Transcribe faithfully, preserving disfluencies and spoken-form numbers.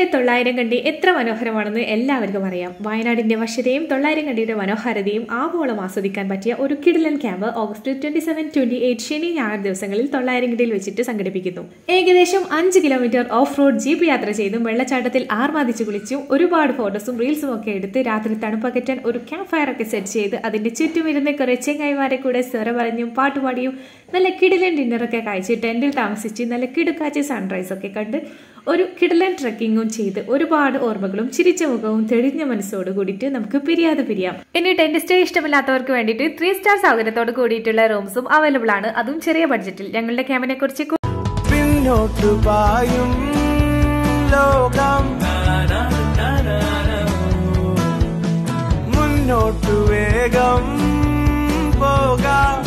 തൊള്ളായിരം കണ്ടി എത്ര മനോഹരമാണെന്ന് എല്ലാവർക്കും അറിയാം. വയനാടിന്റെ വശ്യതയും തൊള്ളായിരം കണ്ടിയുടെ മനോഹാരിതയും ആവോളം ആസ്വദിക്കാൻ പറ്റിയ ഒരു കിടിലൻ camp August twenty seven twenty eight ശനി ഞായർ ദിവസങ്ങളിൽ തൊള്ളായിരം കണ്ടിയിൽ വെച്ചിട്ട് സംഘടിപ്പിക്കുന്നു. ഏകദേശം അഞ്ച് കിലോമീറ്റർ ഓഫ് റോഡ് ജീപ്പ് യാത്ര ചെയ്തും വെള്ളച്ചാട്ടത്തിൽ ആർമാദിച്ചു കുളിച്ചും ഒരുപാട് ഫോട്ടോസും റീൽസും ഒക്കെ എടുത്ത് രാത്രി തണുപ്പകറ്റാൻ ഒരു ക്യാമ്പ് ഫയർ ഒക്കെ സെറ്റ് ചെയ്ത് അതിന്റെ ചുറ്റുമിരുന്ന് കുറെ ചെങ്ങായിമാരെ കൂടെ സ്വര പറഞ്ഞും പാട്ടുപാടിയും നല്ല കിടിലൻ ഡിന്നറൊക്കെ കഴിച്ച് ടെന്റിൽ താമസിച്ച് നല്ല കിടുക്കാച്ച സൺറൈസ് ഒക്കെ കണ്ട് ഒരു കിടിലൻ ട്രക്കിങ്ങും ചെയ്ത് ഒരുപാട് ഓർമ്മകളും ചിരിച്ച മുഖവും തെളിഞ്ഞ മനസ്സോട് കൂടിയിട്ട് നമുക്ക് പിരിയാതെ പിരിയാം. ഇനി ടെന്റ് സ്റ്റേ ഇഷ്ടമില്ലാത്തവർക്ക് വേണ്ടിയിട്ട് ത്രീ സ്റ്റാർ സൗകര്യത്തോട് കൂടിയിട്ടുള്ള റൂംസും അവൈലബിൾ ആണ്, അതും ചെറിയ ബഡ്ജറ്റിൽ. ഞങ്ങളുടെ ക്യാമ്പിനെ കുറിച്ച് മുന്നോട്ടു വേഗം പോകാം.